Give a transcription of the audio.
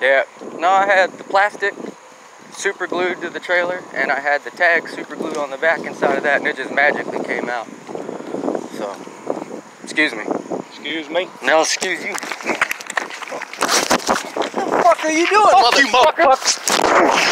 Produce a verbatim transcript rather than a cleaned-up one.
Yeah. No, I had the plastic super glued to the trailer, and I had the tag super glued on the back inside of that, and it just magically came out. So, excuse me. Excuse me? No, excuse you. What the fuck are you doing, Fuck you, motherfucker?